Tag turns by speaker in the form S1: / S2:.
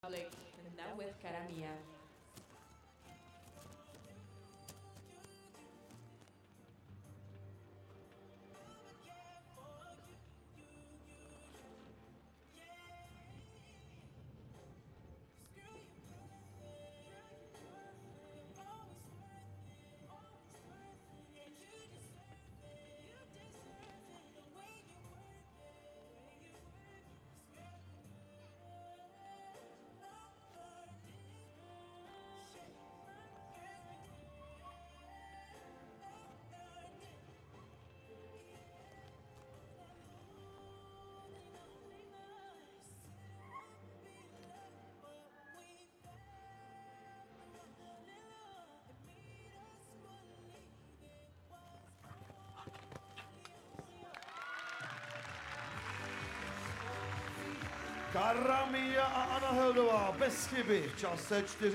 S1: And now with Cara Mia.
S2: Cara Mia a Anna Hildová bez chyby, čas se 4.